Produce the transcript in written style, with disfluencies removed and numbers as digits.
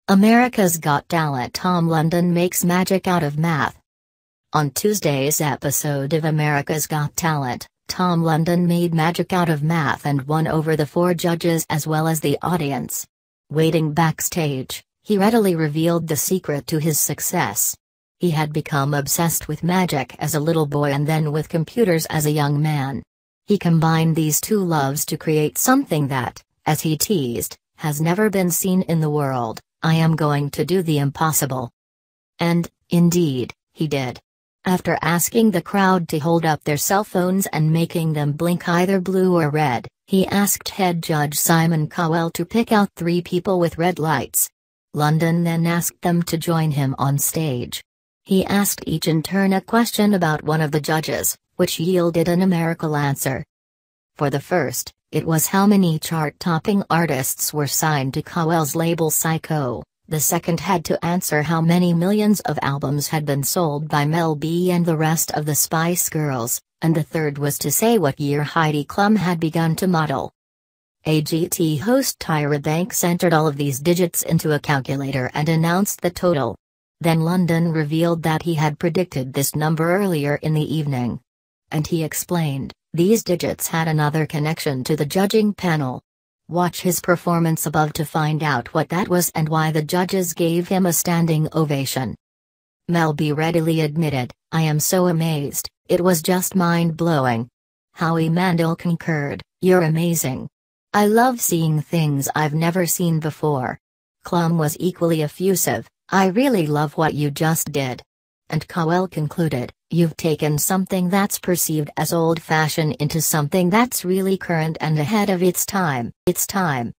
America's Got Talent Tom London makes magic out of math. On Tuesday's episode of America's Got Talent, Tom London made magic out of math and won over the 4 judges as well as the audience. Waiting backstage, he readily revealed the secret to his success. He had become obsessed with magic as a little boy and then with computers as a young man. He combined these two loves to create something that, as he teased, has never been seen in the world. I am going to do the impossible. And, indeed, he did. After asking the crowd to hold up their cell phones and making them blink either blue or red, he asked head judge Simon Cowell to pick out 3 people with red lights. London then asked them to join him on stage. He asked each in turn a question about one of the judges, which yielded a numerical answer. For the first, it was how many chart-topping artists were signed to Cowell's label Syco. The second had to answer how many millions of albums had been sold by Mel B and the rest of the Spice Girls, and the third was to say what year Heidi Klum had begun to model. AGT host Tyra Banks entered all of these digits into a calculator and announced the total. Then London revealed that he had predicted this number earlier in the evening. And he explained, these digits had another connection to the judging panel. Watch his performance above to find out what that was and why the judges gave him a standing ovation. Mel B readily admitted, I am so amazed, it was just mind-blowing. Howie Mandel concurred, you're amazing. I love seeing things I've never seen before. Klum was equally effusive, I really love what you just did. And Cowell concluded, you've taken something that's perceived as old-fashioned into something that's really current and ahead of its time.